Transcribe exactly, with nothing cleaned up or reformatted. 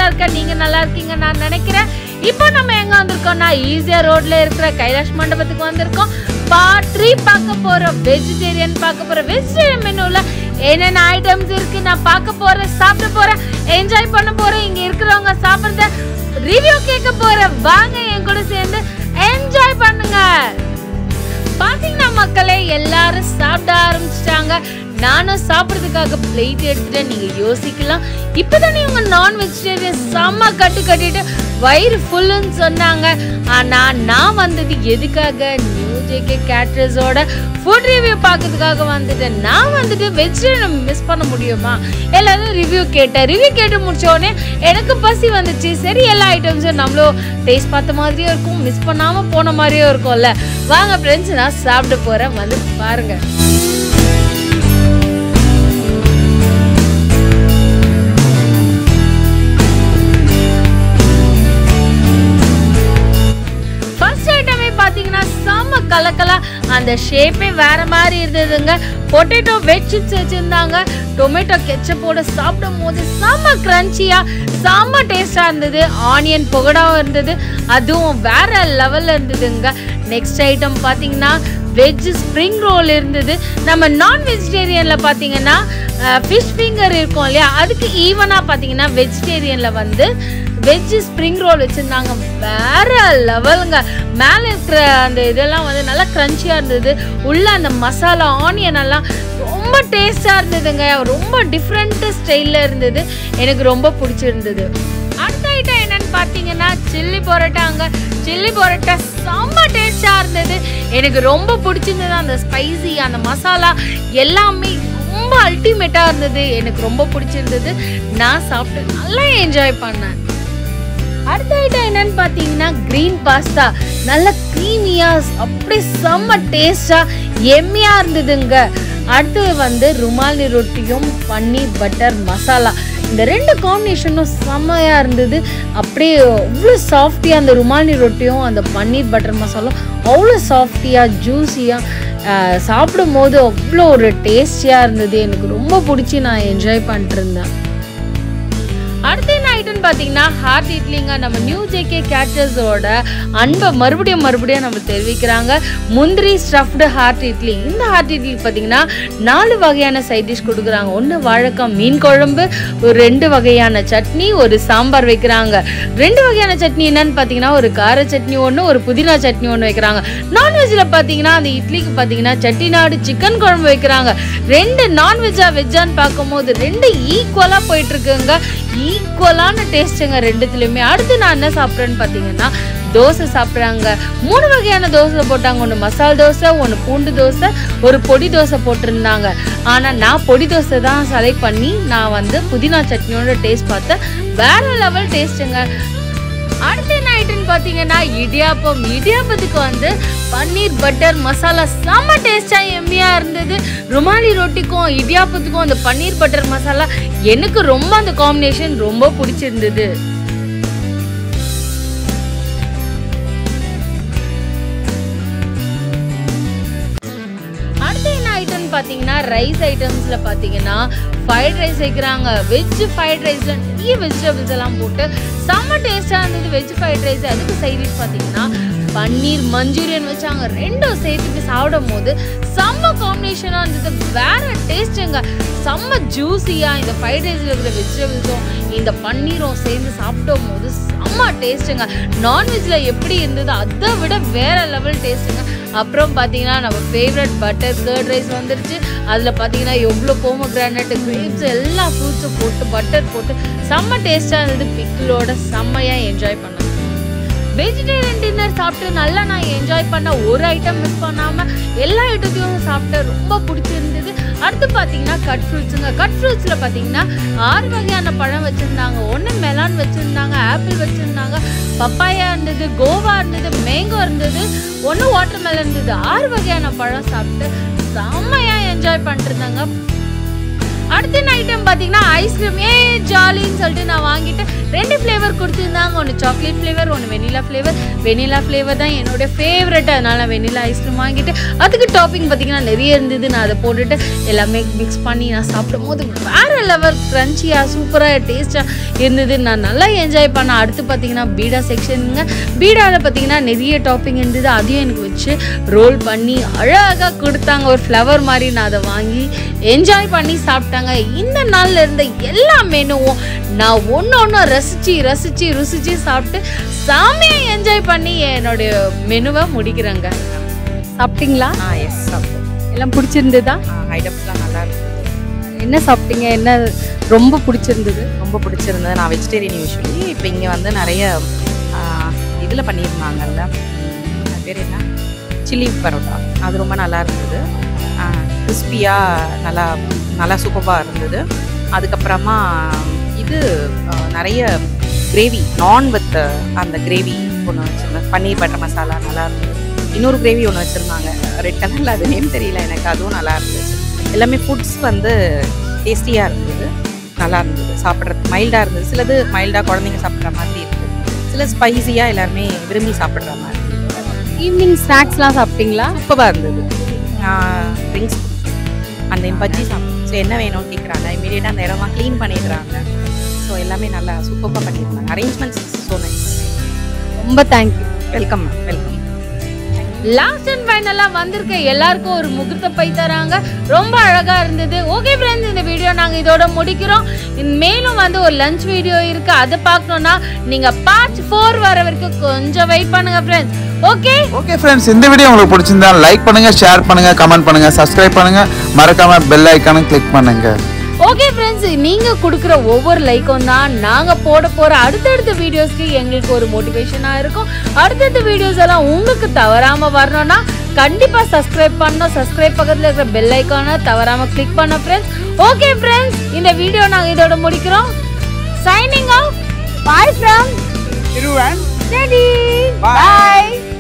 இருக்கேன், நீங்க நல்லா இருக்கீங்க நான் நினைக்கிறேன். இப்போ நம்ம எங்க வந்திருக்கோம்னா ஈஸியா ரோட்ல இருக்கிற கைலாஷ் மண்டபத்துக்கு வந்திருக்கோம். பார்ட் த்ரீ பார்க்க போறோம். வெஜிடேரியன் பார்க்க போறோம். வெஜிடேரியன் மெனுல என்னென்ன ஐட்டம்ஸ் இருக்கு நான் பார்க்க போறேன், சாப்பிட போறேன், என்ஜாய் பண்ண போறேன். இங்க இருக்கிறவங்க சாப்பிடுறத ரிவ்யூ கேட்க போறேன். வாங்க என் கூட சேர்ந்து என்ஜாய் பண்ணுங்க. பாத்தீங்கன்னா மக்களே எல்லாரும் சாப்பிட ஆரம்பிச்சிட்டாங்க. நானும் சாப்பிட்றதுக்காக பிளேட் எடுத்துட்டேன். நீங்க யோசிக்கலாம், இப்பதான் இவங்க நான் வெஜிடேரியன் செம்ம கட்டு கட்டிட்டு வயிறு ஃபுல்லுன்னு சொன்னாங்க. ஆனா நான் வந்தது எதுக்காக? நியூ ஜே.கே கேட்டரர்ஸோட ஃபுட் ரிவ்யூ பார்க்கறதுக்காக வந்துட்டேன். நான் வந்துட்டு வெஜிடேரியன் மிஸ் பண்ண முடியுமா? எல்லாரும் ரிவ்யூ கேட்டேன். ரிவ்யூ கேட்டு முடிச்சோடனே எனக்கு பசி வந்துச்சு. சரி, எல்லா ஐட்டம்ஸும் நம்மளும் டேஸ்ட் பார்த்த மாதிரியும் இருக்கும், மிஸ் பண்ணாம போன மாதிரியும் இருக்கும்ல. வாங்க ஃப்ரெண்ட்ஸ், நான் சாப்பிட போறேன், வந்து பாருங்க. கலக்கலா அந்த ஷேப்பே வேற மாதிரி இருந்ததுங்க. பொட்டேட்டோ வெஜ் சிப்ஸ் வச்சிருந்தாங்க. டொமேட்டோ கெச்சப்போட சாப்பிடும் போது செம்ம கிரன்ச்சியா செம்ம டேஸ்டா இருந்தது. ஆனியன் பகோடாவும் இருந்தது, அதுவும் வேற லெவல்ல இருந்ததுங்க. நெக்ஸ்ட் ஐட்டம் பாத்தீங்கன்னா வெஜ் ஸ்ப்ரிங் ரோல் இருந்தது. நம்ம நான் வெஜிடேரியன்ல பாத்தீங்கன்னா ஃபிஷ் ஃபிங்கர் இருக்கும் இல்லையா, அதுக்கு ஈவனா பாத்தீங்கன்னா வெஜிடேரியன்ல வந்து வெஜ் ஸ்ப்ரிங் ரோல் வச்சிருந்தாங்க. வேற லெவலுங்க. மேல இருக்கிற அந்த இதெல்லாம் வந்து நல்லா கிரன்ச்சியா இருந்தது. உள்ள அந்த மசாலா ஆனியன் எல்லாம் ரொம்ப டேஸ்டா இருந்ததுங்க. ரொம்ப டிஃப்ரெண்ட் ஸ்டைல்ல இருந்தது, எனக்கு ரொம்ப பிடிச்சிருந்தது. அடுத்த ஐட்டம் என்னன்னு பாத்தீங்கன்னா சில்லி பரோட்டாங்க. சில்லி பரோட்டா செம்ம டேஸ்டா இருந்தது, எனக்கு ரொம்ப பிடிச்சிருந்தது. அந்த ஸ்பைசி அந்த மசாலா எல்லாமே ரொம்ப அல்டிமேட்டா இருந்தது, எனக்கு ரொம்ப பிடிச்சிருந்தது. நான் சாப்பிட்டு நல்லா என்ஜாய் பண்ணேன். அடுத்த ஐட்டம் என்னன்னு பாத்தீங்கன்னா கிரீன் பாஸ்தா. நல்ல க்ரீமியா அப்படியே செம்ம டேஸ்டா எம்மியா இருந்ததுங்க. அடுத்து வந்து ருமாலி ரொட்டியும் பன்னீர் பட்டர் மசாலா. இந்த ரெண்டு காம்பினேஷனும் செம்மையா இருந்தது. அப்படியே அவ்வளோ சாஃப்டியா அந்த ருமாலி ரொட்டியும் அந்த பன்னீர் பட்டர் மசாலும் அவ்வளோ சாஃப்டியா ஜூஸியா சாப்பிடும் போது அவ்வளோ ஒரு டேஸ்டியா இருந்தது, எனக்கு ரொம்ப பிடிச்சி நான் என்ஜாய் பண்ணிட்டு இருந்தேன். அடுத்த என்ன ஐட்டம் பாத்தீங்கன்னா ஹார்ட் இட்லிங்க. நம்ம நியூ ஜே.கே கேட்டரர்ஸோட அன்பை மறுபடியும் மறுபடியும் நம்ம தெரிவிக்கிறாங்க. முந்திரி ஸ்டஃப்டு ஹார்ட் இட்லி. இந்த ஹார்ட் இட்லி பாத்தீங்கன்னா நாலு வகையான சைட் டிஷ் கொடுக்குறாங்க. ஒன்று வாழைக்காய் மீன் குழம்பு, ஒரு ரெண்டு வகையான சட்னி, ஒரு சாம்பார் வைக்கிறாங்க. ரெண்டு வகையான சட்னி என்னன்னு பாத்தீங்கன்னா ஒரு கார சட்னி ஒன்று, ஒரு புதினா சட்னி ஒன்று வைக்கிறாங்க. நான்வெஜ்ல பாத்தீங்கன்னா அந்த இட்லிக்கு பாத்தீங்கன்னா செட்டிநாடு சிக்கன் குழம்பு வைக்கிறாங்க. ரெண்டு நான்வெஜ்ஜா வெஜ்ஜான்னு பார்க்கும் போது ரெண்டு ஈக்குவலா போயிட்டு இருக்குங்க. ஈக்குவலான டேஸ்ட்டுங்க ரெண்டுத்துலையுமே. அடுத்து நான் என்ன சாப்பிட்றேன்னு பார்த்தீங்கன்னா தோசை சாப்பிட்றாங்க. மூணு வகையான தோசை போட்டாங்க. ஒன்று மசால் தோசை, ஒன்று பூண்டு தோசை, ஒரு பொடி தோசை போட்டிருந்தாங்க. ஆனால் நான் பொடி தோசை தான் செலக்ட் பண்ணி நான் வந்து புதினா சட்னியோட டேஸ்ட் பார்த்தேன். வேற லெவல் டேஸ்ட்டுங்க. அடுத்து என்ன ஐட்டம்னு பார்த்தீங்கன்னா இடியாப்பம். இடியாப்பத்துக்கு வந்து பன்னீர் பட்டர் மசாலா செம்ம டேஸ்டா எம்மியா இருந்தது. ருமாலி ரொட்டிக்கும் இடியாப்பத்துக்கும் அந்த பன்னீர் பட்டர் மசாலா எனக்கு ரொம்ப அந்த காம்பினேஷன் ரொம்ப பிடிச்சிருந்தது. பாத்தீங்கன்னா ரைஸ் ஐட்டம்ஸ்ல பாத்தீங்கன்னா ஃப்ரைட் ரைஸ் வைக்கிறாங்க. வெஜ் ஃப்ரைட் ரைஸ்ல நிறைய வெஜிடபிள்ஸ் எல்லாம் போட்டு செம்ம டேஸ்டா இருந்தது வெஜ் ஃப்ரைட் ரைஸ். அதுக்கு சைட் டிஷ் பாத்தீங்கன்னா பன்னீர் மஞ்சூரியன் வச்சாங்க. ரெண்டும் சேர்த்துட்டு சாப்பிடும் போது செம்ம காம்பினேஷனா இருந்தது, வேற டேஸ்ட்டுங்க. செம்ம ஜூஸியா இந்த ஃப்ரைட் ரைஸ்ல இருக்கிற வெஜிடபிள்ஸும் இந்த பன்னீரும் சேர்ந்து சாப்பிடும் போது செம்ம டேஸ்ட்டுங்க. நான்வெஜ்ல எப்படி இருந்தது அதை விட வேற லெவல் டேஸ்ட்டுங்க. அப்புறம் பார்த்தீங்கன்னா நம்ம ஃபேவரட் பட்டர் கர்ட் ரைஸ் வந்துருச்சு. அதில் பார்த்தீங்கன்னா எவ்வளோ போமோகிரானட், கிரேப்ஸ் எல்லா ஃப்ரூட்ஸும் போட்டு பட்டர் போட்டு செம்ம டேஸ்ட்டாக இருந்தது. பிக்கிளோட செம்மையாக என்ஜாய் பண்ணேன். வெஜிடேரியன் டின்னர் சாப்பிட்டு நல்லா நான் என்ஜாய் பண்ண, ஒரு ஐட்டம் மிஸ் பண்ணாமல் எல்லா ஐட்டத்தையும் சாப்பிட்டு ரொம்ப பிடிச்சிருந்தது. அடுத்து பார்த்தீங்கன்னா கட் ஃப்ரூட்ஸுங்க. கட் ஃப்ரூட்ஸில் பார்த்தீங்கன்னா ஆறு வகையான பழம் வச்சுருந்தாங்க. ஒன்று மெலான் வச்சுருந்தாங்க, ஆப்பிள் வச்சுருந்தாங்க, பப்பாயா இருந்தது, கோவா இருந்தது, மேங்கோ இருந்தது, ஒன்று வாட்டர் மெலன் இருந்தது. ஆறு வகையான பழம் சாப்பிட்டு செம்மையாக என்ஜாய் பண்ணிட்டு இருந்தாங்க. அடுத்த ஐட்டம் பார்த்தீங்கன்னா ஐஸ்கிரீம். ஏ ஜா ஜாலின்னு சொல்லிட்டு நான் வாங்கிட்டு ரெண்டு ஃப்ளேவர் கொடுத்துருந்தாங்க. ஒன்று சாக்லேட் ஃப்ளேவர், ஒன்று வெனிலா ஃப்ளேவர். வெனிலா ஃப்ளேவர் தான் என்னோடய ஃபேவரெட். அதனால் நான் வெனிலா ஐஸ்கிரீம் வாங்கிட்டு அதுக்கு டாப்பிங் பார்த்திங்கன்னா நிறைய இருந்தது. நான் அதை போட்டுட்டு எல்லாமே மிக்ஸ் பண்ணி நான் சாப்பிடும் போது வேறு லெவல் க்ரன்ச்சியாக சூப்பராக டேஸ்ட்டாக இருந்தது. நான் நல்லா என்ஜாய் பண்ணேன். அடுத்து பார்த்திங்கன்னா பீடா செக்ஷனுங்க. பீடாவில் பார்த்திங்கன்னா நிறைய டாப்பிங் இருந்தது. அதையும் எனக்கு வச்சு ரோல் பண்ணி அழகாக கொடுத்தாங்க. ஒரு ஃப்ளவர் மாதிரி நான் அதை வாங்கி என்ஜாய் பண்ணி சாப்பிட்டாங்க. இந்த நாளில் இருந்த எல்லா மெனுவும் நான் ஒன்று ஒன்று ரசித்து ரசித்து ருசித்து சாப்பிட்டு செம்மையாக என்ஜாய் பண்ணி என்னுடைய மெனுவை முடிக்கிறேங்க. சாப்பிட்டீங்களா? ஆ எஸ் சாப்பிட்டோம். எல்லாம் பிடிச்சிருந்ததா? ஐட்டம்ஸ்லாம் நல்லா இருந்தது. என்ன சாப்பிட்டீங்க? என்ன ரொம்ப பிடிச்சிருந்தது? ரொம்ப பிடிச்சிருந்தது. நான் வெஜிடேரியன் யூஸ்வலி. இப்போ இங்கே வந்து நிறைய இதில் பண்ணியிருந்தாங்கல்ல, அது பேர் என்ன, சில்லி பரோட்டா. அது ரொம்ப நல்லா இருந்தது. கிறிஸ்பியாக நல்லா நல்லா சூப்பராக இருந்தது. அதுக்கப்புறமா இது நிறைய கிரேவி, நான் வித் அந்த கிரேவி ஒன்று வச்சுருந்தேன். பன்னீர் பட்டர் மசாலா நல்லா இருந்தது. இன்னொரு கிரேவி ஒன்று வச்சுருந்தாங்க ரெட் கலரில், அது நேம் தெரியல எனக்கு. அதுவும் நல்லா இருந்துச்சு. எல்லாமே ஃபுட்ஸ் வந்து டேஸ்டியாக இருந்தது, நல்லா இருந்தது. சாப்பிட்றது மைல்டாக இருந்தது. சிலது மைல்டாக குழந்தைங்க சாப்பிட்ற மாதிரி இருக்குது, சில ஸ்பைஸியாக எல்லாருமே விரும்பி சாப்பிட்ற மாதிரி. ஈவினிங் ஸ்நாக்ஸ்லாம் சாப்பிட்டீங்களா? சூப்பராக இருந்தது. ட்ரிங்க்ஸ் அந்த பஜ்ஜி சாப்பிட்டோம். ஸோ என்ன வேணும்னு கேட்குறாங்க. இமீடியட்டாக அந்த இடமா க்ளீன் பண்ணிடுறாங்க. ஸோ எல்லாமே நல்லா சூப்பராக பண்ணியிருந்தாங்க. Arrangements so nice. ரொம்ப thank you. Welcome ma'am, welcome. Last and ஃபைனலாக வந்திருக்க எல்லாருக்கும் ஒரு முகூர்த்த பை தராங்க. ரொம்ப அழகாக இருந்தது. ஓகே ஃப்ரெண்ட்ஸ், இந்த வீடியோ நாங்கள் இதோட முடிக்கிறோம். மேலும் வந்து ஒரு லஞ்ச் வீடியோ இருக்குது, அதை பார்க்கணுன்னா நீங்கள் பார்ட் ஃபோர் வர வரைக்கும் கொஞ்சம் வெயிட் பண்ணுங்க ஃப்ரெண்ட்ஸ். ஓகே ஓகே ஃப்ரெண்ட்ஸ், இந்த வீடியோ உங்களுக்கு பிடிச்சிருந்தா லைக் பண்ணுங்க, ஷேர் பண்ணுங்க, கமெண்ட் பண்ணுங்க, சப்ஸ்கிரைப் பண்ணுங்க, மறக்காம பெல் ஐக்கானை கிளிக் பண்ணுங்க. ஓகே ஃப்ரெண்ட்ஸ், நீங்கள் கொடுக்குற ஒவ்வொரு லைக்கும் தான் நாங்கள் போட போகிற அடுத்தடுத்த வீடியோஸ்க்கு எங்களுக்கு ஒரு மோட்டிவேஷனாக இருக்கும். அடுத்தடுத்த வீடியோஸ் எல்லாம் உங்களுக்கு தவறாமல் வரணும்னா கண்டிப்பாக சப்ஸ்கிரைப் பண்ணணும். சப்ஸ்கிரைப் பக்கத்தில் இருக்கிற பெல் ஐக்கானை தவறாமல் கிளிக் பண்ண ஃப்ரெண்ட்ஸ். ஓகே ஃப்ரெண்ட்ஸ், இந்த வீடியோ நாங்கள் இதோட முடிக்கிறோம். Signing off. Bye from Thiru and Teddy. Bye.